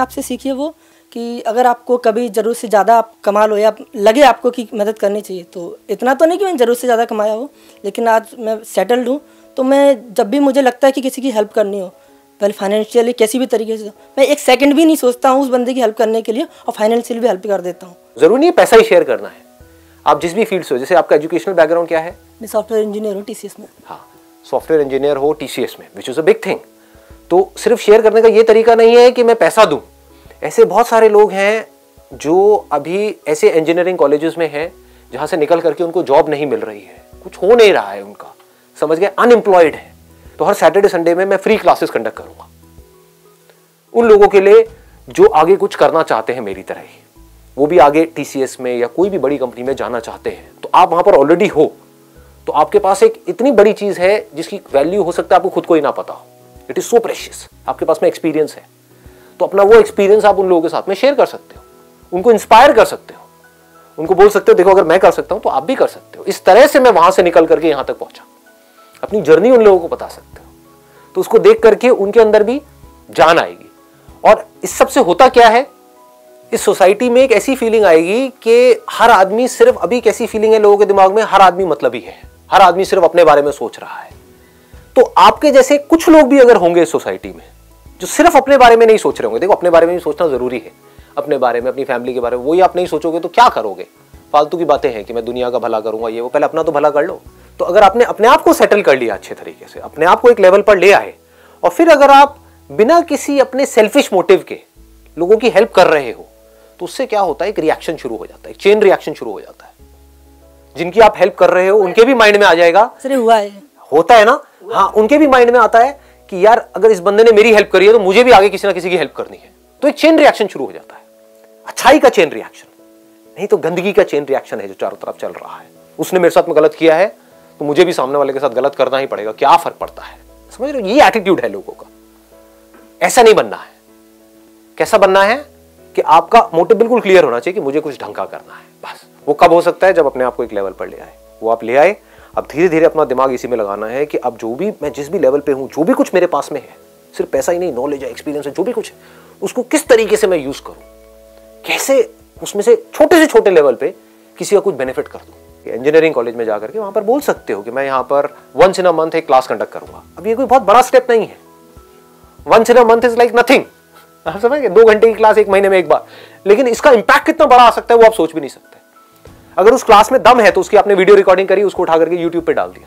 आपसे सीखी है वो कि अगर आपको कभी ज़रूरत से ज़्यादा आप कमा लो या लगे आपको कि मदद करनी चाहिए, तो इतना तो नहीं कि मैं ज़रूरत से ज़्यादा कमाया हो, लेकिन आज मैं सेटल्ड हूँ, तो मैं जब भी मुझे लगता है कि किसी की हेल्प करनी हो, पहले फाइनेंशियली किसी भी तरीके से, मैं एक सेकंड भी नहीं सोचता हूँ उस बंदे की हेल्प करने के लिए, और फाइनेंशियल भी हेल्प कर देता हूँ। जरूरी नहीं पैसा ही शेयर करना है, आप जिस भी फील्ड से हो। जैसे आपका एजुकेशनल बैकग्राउंड क्या है? मैं सॉफ्टवेयर इंजीनियर हूँ TCS में। हाँ, सॉफ्टवेयर इंजीनियर हो TCS में, which is a big thing. तो सिर्फ शेयर करने का ये तरीका नहीं है कि मैं पैसा दूं। ऐसे बहुत सारे लोग हैं जो अभी ऐसे इंजीनियरिंग कॉलेजेस में हैं जहां से निकल करके उनको जॉब नहीं मिल रही है, कुछ हो नहीं रहा है उनका, समझ गए, अनएम्प्लॉयड है। तो हर सैटरडे संडे में मैं फ्री क्लासेस कंडक्ट करूंगा उन लोगों के लिए जो आगे कुछ करना चाहते हैं मेरी तरह ही, वो भी आगे TCS में या कोई भी बड़ी कंपनी में जाना चाहते हैं। तो आप वहां पर ऑलरेडी हो, तो आपके पास एक इतनी बड़ी चीज है जिसकी वैल्यू हो सकता है आपको खुद को ही ना पता हो। It is so precious. आपके पास में एक्सपीरियंस है, तो अपना वो एक्सपीरियंस आप उन लोगों के साथ में शेयर कर सकते हो, उनको इंस्पायर कर सकते हो, उनको बोल सकते हो देखो अगर मैं कर सकता हूं तो आप भी कर सकते हो। इस तरह से मैं वहां से निकल करके यहां तक पहुंचा, अपनी जर्नी उन लोगों को बता सकते हो, तो उसको देख करके उनके अंदर भी जान आएगी। और इस सबसे होता क्या है, इस सोसाइटी में एक ऐसी फीलिंग आएगी कि हर आदमी सिर्फ, अभी कैसी फीलिंग है लोगों के दिमाग में, हर आदमी मतलबी है, हर आदमी सिर्फ अपने बारे में सोच रहा है। तो आपके जैसे कुछ लोग भी अगर होंगे इस सोसाइटी में जो सिर्फ अपने बारे में नहीं सोच रहे होंगे, देखो अपने बारे में भी सोचना जरूरी है, अपने बारे में, अपनी फैमिली के बारे में, वही आप नहीं सोचोगे तो क्या करोगे? फालतू की बातें हैं कि मैं दुनिया का भला करूंगा, ये वो, पहले अपना तो भला कर लो। तो अगर आपने अपने आप को सेटल कर लिया अच्छे तरीके से, अपने आप को एक लेवल पर ले आए, और फिर अगर आप बिना किसी अपने सेल्फिश मोटिव के लोगों की हेल्प कर रहे हो, तो उससे क्या होता है, एक रिएक्शन शुरू हो जाता है, एक चेन रिएक्शन शुरू हो जाता है। जिनकी आप हेल्प कर रहे हो उनके भी माइंड में आ जाएगा, सर हुआ है, होता है ना, हाँ, उनके भी माइंड में आता है कि यार अगर इस बंदे ने मेरी हेल्प करी है तो मुझे भी आगे किसी ना किसी की हेल्प करनी है। तो एक चेन रिएक्शन शुरू हो जाता है, अच्छाई का चेन रिएक्शन, नहीं तो गंदगी का चेन रिएक्शन है जो चारों तरफ चल रहा है। उसने मेरे साथ में गलत किया है तो मुझे भी सामने वाले के साथ गलत करना ही पड़ेगा, क्या फर्क पड़ता है? समझ रहे हो, ये एटीट्यूड है लोगों का। ऐसा नहीं बनना है। कैसा बनना है कि आपका मोटिव बिल्कुल क्लियर होना चाहिए कि मुझे कुछ ढंग का करना है, बस। वो कब हो सकता है, जब अपने आप को एक लेवल पर ले आए, वो आप ले आए। अब धीरे धीरे अपना दिमाग इसी में लगाना है कि अब जो भी मैं, जिस भी लेवल पे हूं, जो भी कुछ मेरे पास में है, सिर्फ पैसा ही नहीं, नॉलेज है, एक्सपीरियंस है, जो भी कुछ है, उसको किस तरीके से मैं यूज करूं, कैसे उसमें से छोटे लेवल पे किसी का कुछ बेनिफिट कर दूं। इंजीनियरिंग कॉलेज में जाकर के वहां पर बोल सकते हो कि मैं यहाँ पर वंस इन अ मंथ एक क्लास कंडक्ट करूंगा। अब ये कोई बहुत बड़ा स्टेप नहीं है, once in a month is like nothing, आप समझ गए, 2 घंटे की क्लास 1 महीने में एक बार, लेकिन इसका इंपैक्ट कितना बड़ा आ सकता है वो आप सोच भी नहीं सकते। अगर उस क्लास में दम है तो उसकी आपने वीडियो रिकॉर्डिंग करी, उसको उठा करके यूट्यूब पे डाल दिया,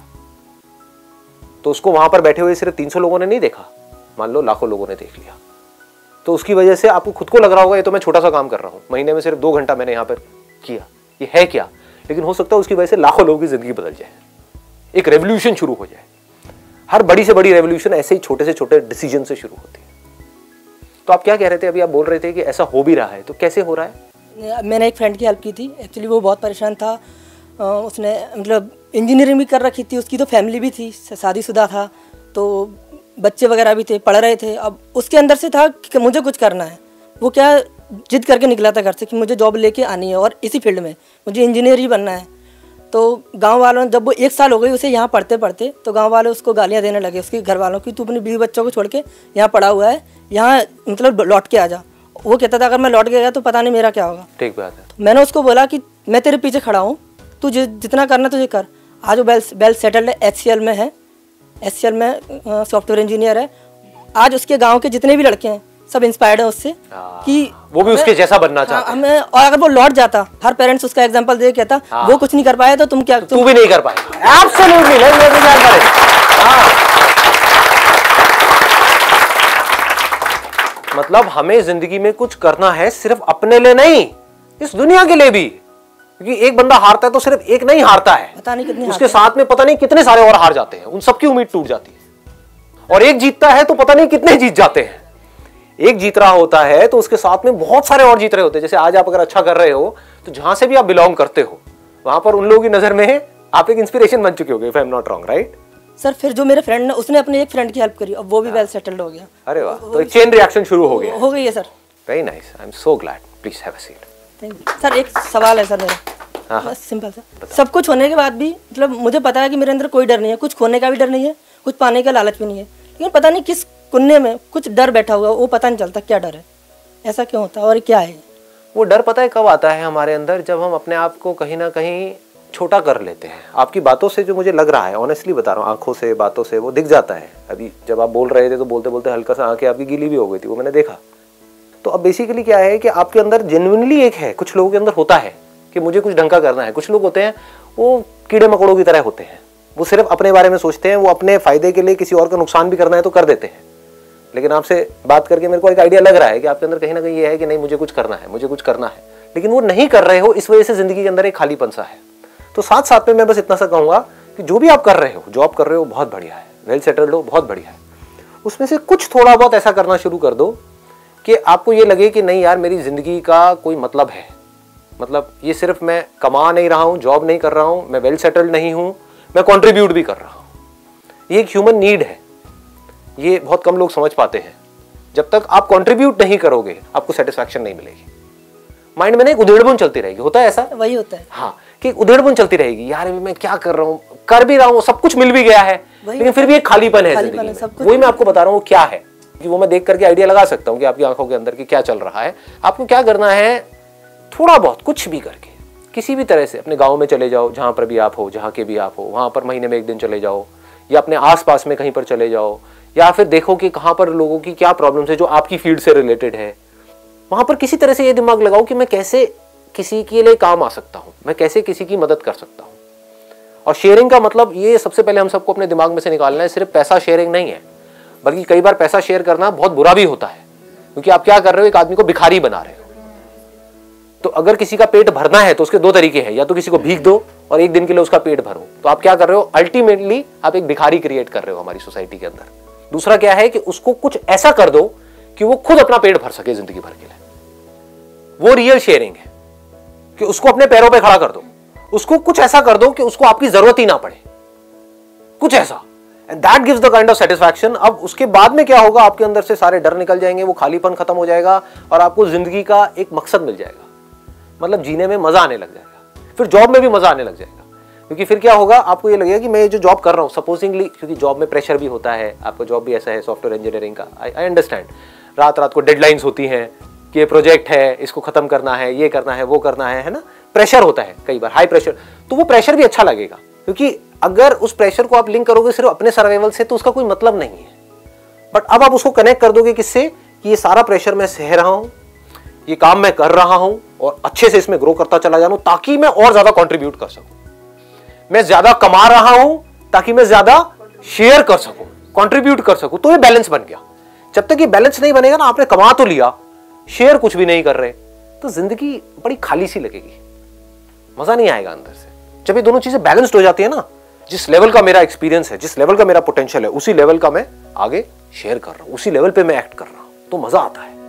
तो उसको वहां पर बैठे हुए सिर्फ 300 लोगों ने नहीं देखा, मान लो लाखों लोगों ने देख लिया, तो उसकी वजह से आपको खुद को लग रहा होगा ये तो मैं छोटा सा काम कर रहा हूं, महीने में सिर्फ 2 घंटा मैंने यहां पर किया, ये है क्या? लेकिन हो सकता है उसकी वजह से लाखों लोगों की जिंदगी बदल जाए, एक रेवोल्यूशन शुरू हो जाए। हर बड़ी से बड़ी रेवोल्यूशन ऐसे ही छोटे से छोटे डिसीजन से शुरू होती है। तो आप क्या कह रहे थे अभी? आप बोल रहे थे कि ऐसा हो भी रहा है, तो कैसे हो रहा है? मैंने एक फ्रेंड की हेल्प की थी, एक्चुअली वो बहुत परेशान था, उसने मतलब इंजीनियरिंग भी कर रखी थी, उसकी तो फैमिली भी थी, शादीशुदा था, तो बच्चे वगैरह भी थे, पढ़ रहे थे। अब उसके अंदर से था कि मुझे कुछ करना है, वो क्या जिद करके निकला था घर से कि मुझे जॉब लेके आनी है और इसी फील्ड में मुझे इंजीनियर ही बनना है। तो गांव वालों ने, जब वो 1 साल हो गई उसे यहाँ पढ़ते पढ़ते, तो गांव वाले उसको गालियाँ देने लगे, उसके घर वालों की, तू अपनी बीवी बच्चों को छोड़ के यहाँ पढ़ा हुआ है, यहाँ मतलब लौट के आ जा। वो कहता था अगर मैं लौट के गया तो पता नहीं मेरा क्या होगा। ठीक बात है। तो मैंने उसको बोला कि मैं तेरे पीछे खड़ा हूँ, तू जितना करना तुझे कर। आज वो वेल सेटल्ड है, HCL में है, HCL में सॉफ्टवेयर इंजीनियर है। आज उसके गाँव के जितने भी लड़के हैं सब इंस्पायर्ड है उससे कि वो भी उसके जैसा बनना चाहते हैं। हमें, और अगर वो लौट जाता, हर पेरेंट्स उसका एग्जांपल दे कहता वो कुछ नहीं कर पाया तो तुम क्या, तू भी नहीं कर पाएगा। एब्सोल्युटली मतलब हमें जिंदगी में कुछ करना है, सिर्फ अपने लिए नहीं, इस दुनिया के लिए भी, क्योंकि एक बंदा हारता है तो सिर्फ एक नहीं हारता है, पता नहीं कितने उसके साथ में पता नहीं कितने सारे और हार जाते हैं, उन सबकी उम्मीद टूट जाती है। और एक जीतता है तो पता नहीं कितने जीत जाते हैं। एक जीत रहा होता है तो उसके साथ में बहुत सारे और जीत रहे होते हैं। जैसे आज आप अगर अच्छा कर रहे हो तो जहां से भी आप बिलोंग करते हो वहां पर उन लोगों की नजर में आप एक इंस्पिरेशन बन चुके होगे, if I am not wrong, right? Sir फिर जो मेरे फ्रेंड ने, उसने अपने एक फ्रेंड की हेल्प करी और वो भी वेल सेटल्ड हो गया। अरे वाह, तो एक चेन रिएक्शन शुरू हो गया, हो गई है sir. Very nice, I am so glad. Please have a seat. Thank you sir. एक सवाल है सर मेरा, बस सिंपल सा। सब कुछ होने के बाद भी मतलब मुझे पता है कि मेरे अंदर कोई डर नहीं है, कुछ खोने का भी डर नहीं है, कुछ पाने का लालच भी नहीं है, लेकिन पता नहीं किस कुन्ने में कुछ डर बैठा हुआ, वो पता नहीं चलता क्या डर है। ऐसा क्यों होता है और क्या है? वो डर पता है कब आता है हमारे अंदर, जब हम अपने आप को कहीं ना कहीं छोटा कर लेते हैं। आपकी बातों से जो मुझे लग रहा है, ऑनेस्टली बता रहा हूँ, आंखों से बातों से वो दिख जाता है। अभी जब आप बोल रहे थे तो बोलते बोलते हल्का सा आंखें आपकी गीली भी हो गई थी, वो मैंने देखा। तो अब बेसिकली क्या है कि आपके अंदर जेन्युइनली एक है, कुछ लोगों के अंदर होता है कि मुझे कुछ ढंग का करना है। कुछ लोग होते हैं वो कीड़े मकोड़ों की तरह होते हैं, वो सिर्फ अपने बारे में सोचते हैं, वो अपने फायदे के लिए किसी और का नुकसान भी करना है तो कर देते हैं। लेकिन आपसे बात करके मेरे को एक आइडिया लग रहा है कि आपके अंदर कहीं ना कहीं ये है कि नहीं मुझे कुछ करना है, मुझे कुछ करना है, लेकिन वो नहीं कर रहे हो, इस वजह से जिंदगी के अंदर एक खालीपन सा है। तो साथ साथ में मैं बस इतना सा कहूंगा कि जो भी आप कर रहे हो, जॉब कर रहे हो बहुत बढ़िया है, वेल सेटल्ड हो बहुत बढ़िया है, उसमें से कुछ थोड़ा बहुत ऐसा करना शुरू कर दो कि आपको ये लगे कि नहीं यार मेरी जिंदगी का कोई मतलब है। मतलब ये सिर्फ मैं कमा नहीं रहा हूं, जॉब नहीं कर रहा हूं, मैं वेल सेटल्ड नहीं हूं, मैं कंट्रीब्यूट भी कर रहा हूं। ये एक ह्यूमन नीड है, ये बहुत कम लोग समझ पाते हैं। जब तक आप कंट्रीब्यूट नहीं करोगे आपको सेटिस्फैक्शन नहीं मिलेगी। माइंड में ना एक उधेड़बुन चलती रहेगी, होता है ऐसा? वही होता है हाँ, कि उधेड़बुन चलती रहेगी, यार मैं क्या कर रहा हूँ, कर भी रहा हूँ, सब कुछ मिल भी गया है, लेकिन फिर भी एक खालीपन है जिंदगी में। वही मैं आपको बता रहा हूँ क्या है, कि वो मैं देख करके आइडिया लगा सकता हूँ कि आपकी आंखों के अंदर की क्या चल रहा है। आपको क्या करना है, थोड़ा बहुत कुछ भी करके किसी भी तरह से अपने गाँव में चले जाओ, जहाँ पर भी आप हो, जहाँ के भी आप हो, वहाँ पर महीने में एक दिन चले जाओ, या अपने आसपास में कहीं पर चले जाओ, या फिर देखो कि कहाँ पर लोगों की क्या प्रॉब्लम्स है जो आपकी फील्ड से रिलेटेड है। वहां पर किसी तरह से ये दिमाग लगाओ कि मैं कैसे किसी के लिए काम आ सकता हूं, मैं कैसे किसी की मदद कर सकता हूं। और शेयरिंग का मतलब ये सबसे पहले हम सबको अपने दिमाग में से निकालना है, सिर्फ पैसा शेयरिंग नहीं है, बल्कि कई बार पैसा शेयर करना बहुत बुरा भी होता है, क्योंकि आप क्या कर रहे हो, एक आदमी को भिखारी बना रहे हो। तो अगर किसी का पेट भरना है तो उसके दो तरीके हैं, या तो किसी को भीख दो और एक दिन के लिए उसका पेट भरो, तो आप क्या कर रहे हो, अल्टीमेटली आप एक भिखारी क्रिएट कर रहे हो हमारी सोसाइटी के अंदर। दूसरा क्या है कि उसको कुछ ऐसा कर दो कि वो खुद अपना पेट भर सके जिंदगी भर के लिए, वो रियल शेयरिंग है। कि उसको अपने पैरों पे खड़ा कर दो, उसको कुछ ऐसा कर दो कि उसको आपकी जरूरत ही ना पड़े, कुछ ऐसा, and that gives the kind of satisfaction. अब उसके बाद में क्या होगा, आपके अंदर से सारे डर निकल जाएंगे, वो खालीपन खत्म हो जाएगा और आपको जिंदगी का एक मकसद मिल जाएगा, मतलब जीने में मजा आने लग जाएगा, फिर जॉब में भी मजा आने लग जाएगा। क्योंकि फिर क्या होगा, आपको ये लगेगा कि मैं ये जो जॉब कर रहा हूँ, सपोजिंगली, क्योंकि जॉब में प्रेशर भी होता है, आपका जॉब भी ऐसा है सॉफ्टवेयर इंजीनियरिंग का, आई अंडरस्टैंड, रात रात को डेडलाइंस होती हैं कि ये प्रोजेक्ट है, इसको खत्म करना है, ये करना है, वो करना है ना, प्रेशर होता है कई बार, हाई प्रेशर। तो वो प्रेशर भी अच्छा लगेगा, क्योंकि अगर उस प्रेशर को आप लिंक करोगे सिर्फ अपने सर्वाइवल से तो उसका कोई मतलब नहीं है। बट अब आप उसको कनेक्ट कर दोगे किससे, कि ये सारा प्रेशर मैं सह रहा हूं, ये काम मैं कर रहा हूं और अच्छे से इसमें ग्रो करता चला जाऊं ताकि मैं और ज्यादा कंट्रीब्यूट कर सकूं, मैं ज्यादा कमा रहा हूं ताकि मैं ज्यादा शेयर कर सकूं, कंट्रीब्यूट कर सकूं, तो ये बैलेंस बन गया। जब तक ये बैलेंस नहीं बनेगा ना, आपने कमा तो लिया, शेयर कुछ भी नहीं कर रहे, तो जिंदगी बड़ी खाली सी लगेगी, मजा नहीं आएगा अंदर से। जब ये दोनों चीजें बैलेंस्ड हो जाती है ना, जिस लेवल का मेरा एक्सपीरियंस है, जिस लेवल का मेरा पोटेंशियल है, उसी लेवल का मैं आगे शेयर कर रहा हूं, उसी लेवल पे मैं एक्ट कर रहा हूं, तो मजा आता है।